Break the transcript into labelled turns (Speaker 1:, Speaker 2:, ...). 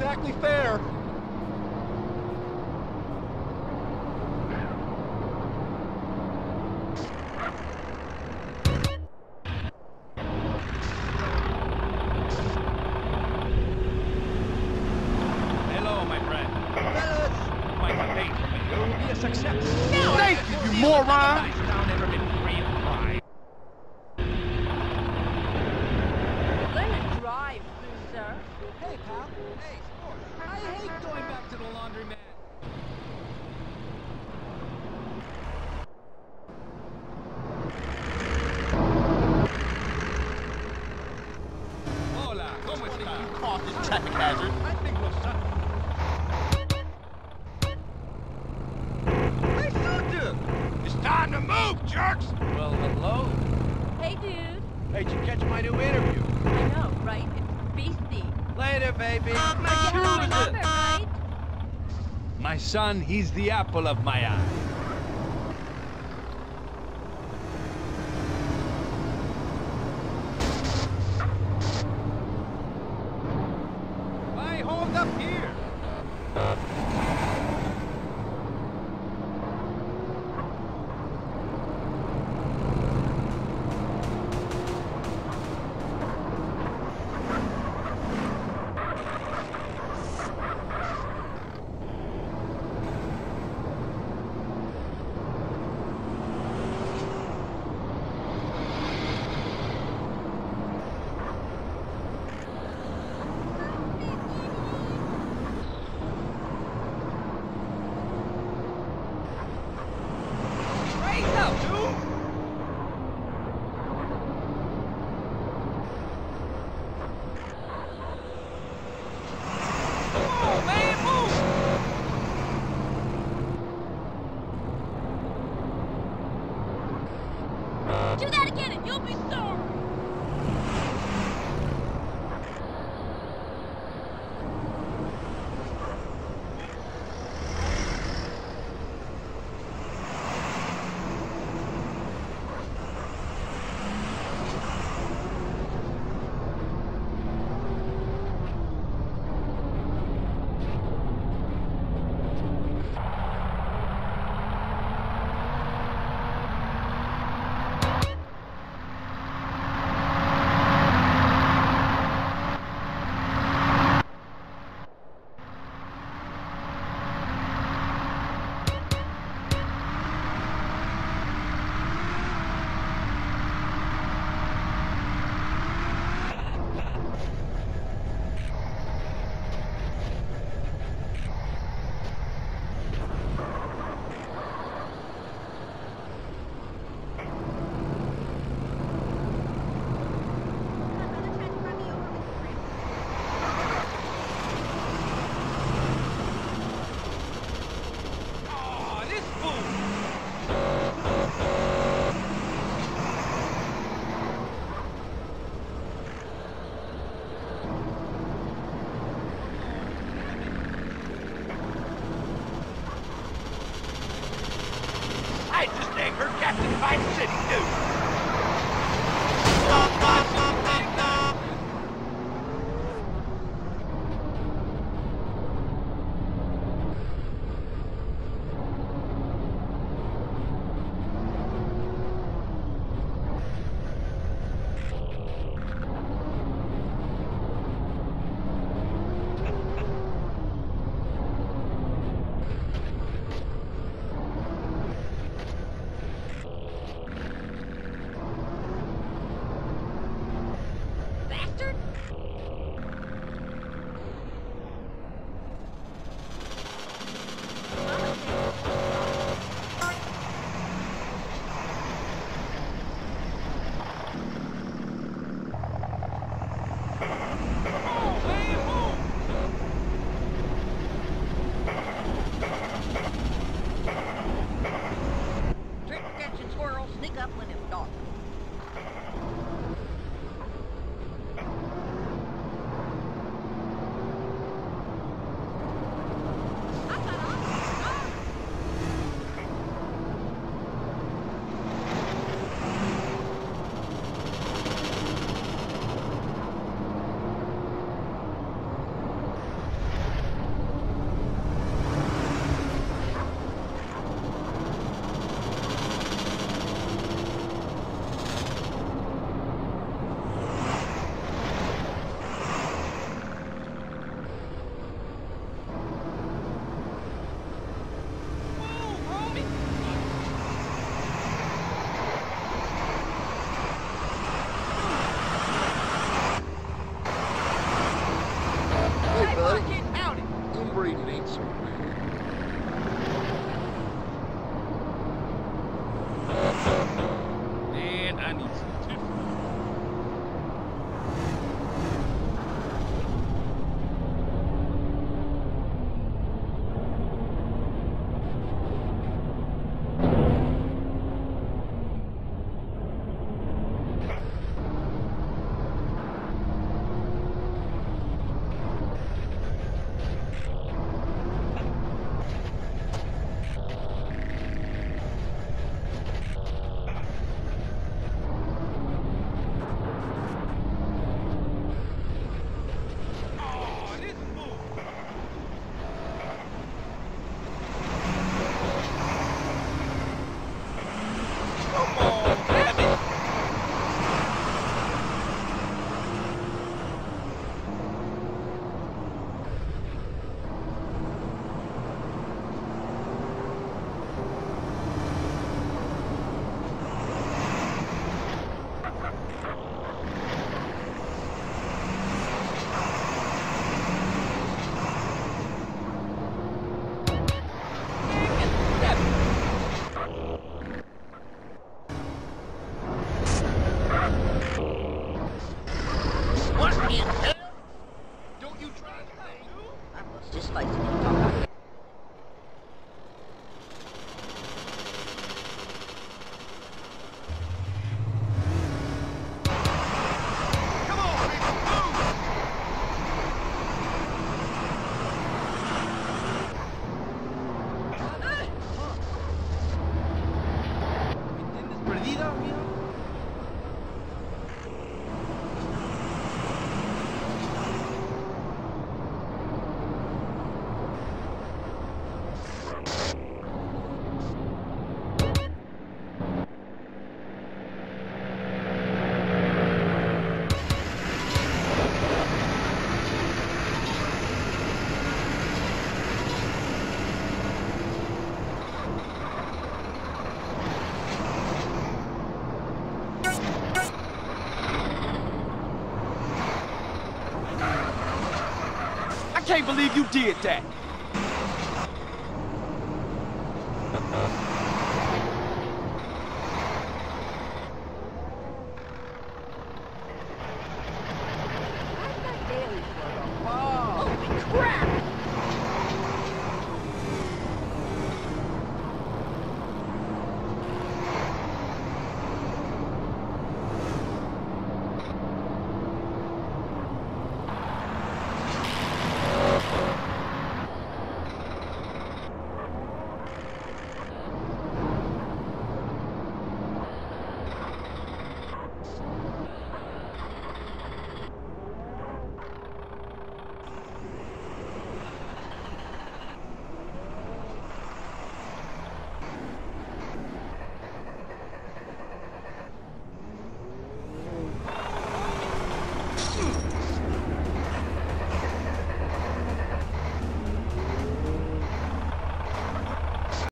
Speaker 1: exactly fair.
Speaker 2: Hello, my friend.
Speaker 1: Fellas,
Speaker 2: My campaign
Speaker 1: will be a success.
Speaker 2: Thank you, you moron! Nice town ever been free of crime.
Speaker 3: Let it drive, loser.
Speaker 1: Hey, pal. Hey, sport.
Speaker 2: I hate going back to the laundromat. Hola, ¿cómo está?
Speaker 1: You caused this traffic hazard.
Speaker 2: I think we'll settle.
Speaker 1: Hey, soldier!
Speaker 2: It's time to move, jerks! Well, hello.
Speaker 3: Hey, dude.
Speaker 2: Hey, did you catch my new interview?
Speaker 3: I know, right? It's beastie.
Speaker 2: Later, baby.
Speaker 3: You have my number, right?
Speaker 2: My son, he's the apple of my eye. Why hold up here? Straighten up, dude! Oh, man, move!
Speaker 3: Do that again and you'll be sorry.
Speaker 2: Aw, this fool! I just angered Captain Vice City, dude!
Speaker 4: can't believe you did that.